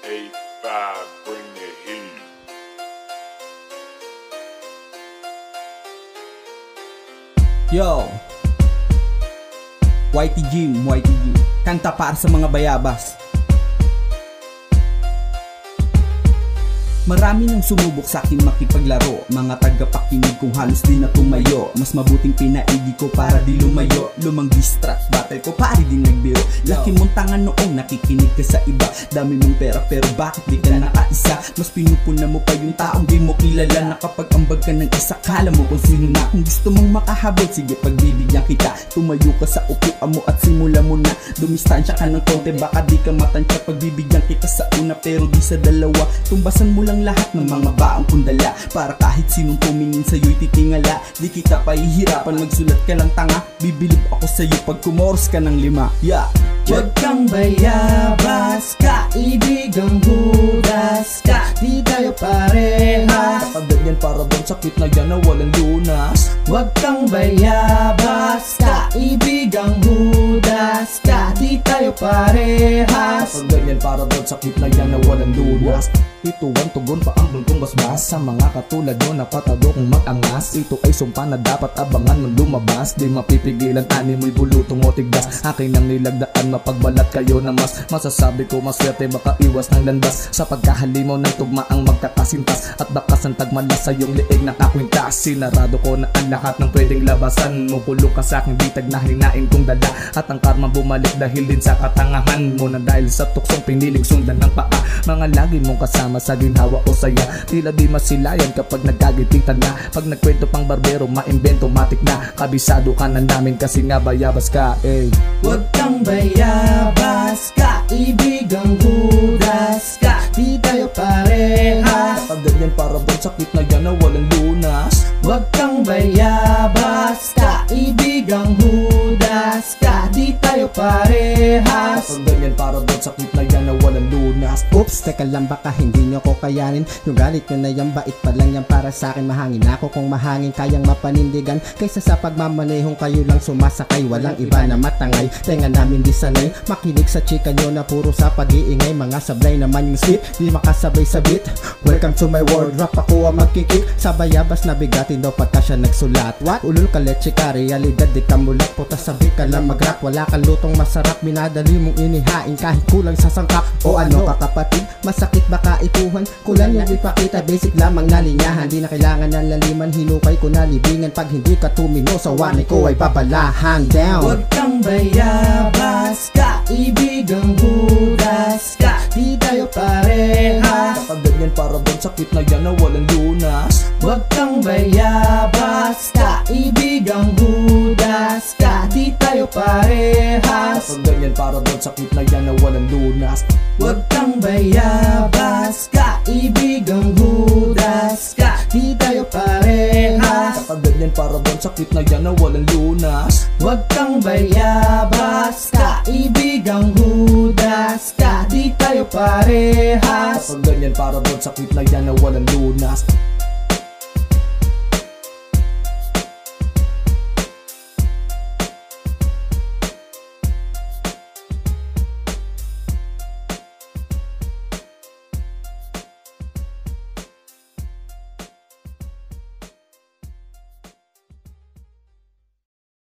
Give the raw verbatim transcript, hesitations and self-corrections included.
eight five, bring the heat. Yo, Y T Jim, Y T G, kanta para sa mga bayabas. Marami nang sumubok sa akin makipaglaro, mga tagapakinig kong halos di na tumayo. Mas mabuting pinaigi ko para di lumayo. Lumang distract battle ko pari din nagbiro. Laki mong tangan noong nakikinig ka sa iba. Dami mong pera pero bakit di ka nakaisa? Mas pinupuna mo pa yung taong di mo kilala. Nakapag-ambag ka ng isa, kala mo kung sino na. Kung gusto mong makahabol, sige pagbibigyan kita. Tumayo ka sa upuan mo at simula mo na. Dumistansya ka ng konti, baka di ka matansya. Pagbibigyan kita sa una pero di sa dalawa. Tumbasan mo lang lahat ng mga baong kundala, para kahit sinong tumingin sa'yo'y titingala. Di kita pahihirapan, magsulat ka lang tanga. Bibilib ako sa'yo pag kumoros ka ng lima. Yeah. Huwag kang bayabas, kaibigang hudas ka, di tayo parehas. Pag ganyan para bang sakit na yan na walang lunas. Huwag kang bayabas, kaibigang hudas ka, di tayo parehas. Pag ganyan para bang sakit na yan na walang lunas. Ituwan tugon pa ang bultong basbas sa mga katulad nyo na patago kong mag-angas. Ito ay sumpa na dapat abangan ng lumabas. Di mapipigilan, ani mo'y bulutong o tigdas. Akin ang nilagdaan, mapagbalat kayo na mas. Masasabi ko maswerte, baka iwas ng landas. Sa pagkahalimaw ng tugma ang magkakasintas, at bakas ng tagmalas sa iyong liig nakakwintas. Sinarado ko na ang lahat ng pwedeng labasan. Mukulong ka sa'king bitag na hinain kong dala, at ang karma bumalik dahil din sa katangahan mo. Na dahil sa tuksong piniling sundan ng paa. Mga lagi mong kasama sa ginhawa o saya, tila di masilayan kapag nagkagititan na. Pag nagkwento pang barbero, maimbento matik na. Kabisado ka na namin kasi nga bayabas ka, eh. Huwag kang bayabas, kaibigang hudas ka, di tayo parehas. Pag ganyan para bang sakit na yan na walang lunas. Huwag kang bayabas, kaibigang hudas ka, di tayo parehas. Pag ganyan para bang sakit na yan na walang lunas. Oops, teka lang, baka hindi nyo ko kayanin. Yung galit nyo na yan, bait pa lang yan para sa akin. Mahangin ako kung mahangin, kayang mapanindigan. Kaysa sa pagmamanehong kayo lang sumasakay, walang iba na matangay. Tenga namin di sanay makinig sa chika nyo na puro sa pag-iingay. Mga sablay naman yung sweet, di makasabay sa beat. Welcome to my world, rap ako ang magkikik. Sa bayabas na bigatin daw pagka siya nagsulat. What? Ulul ka leche ka, realidad di ka mulat. Puta sabi ka lang mag-rap, wala kang lutong masarap. Minadali mong inihain kahit kulang sa sangkap. O ano ka kapatid, masakit baka ipuhan. Kulang yung ipakita, basic lamang na linyahan. Di na kailangan ng laliman, hinukay ko na libingan. Pag hindi ka tumino sa wanay ko ay papalahan down. Huwag kang bayabas, kaibigang hudas ka, di tayo parehas. Pag ganyan para bang sakit na yan na walang lunas. Huwag kang bayabas, kaibigang hudas ka, di tayo parehas. Pag ganyan para bang sakit na yan na walang lunas. Huwag kang bayabas, kaibigang hudas ka, di tayo parehas. Pag ganyan para bang sakit na yan na walang lunas. Huwag kang bayabas, kaibigang hudas ka, di tayo parehas. Pag ganyan para bang sakit na yan na walang lunas.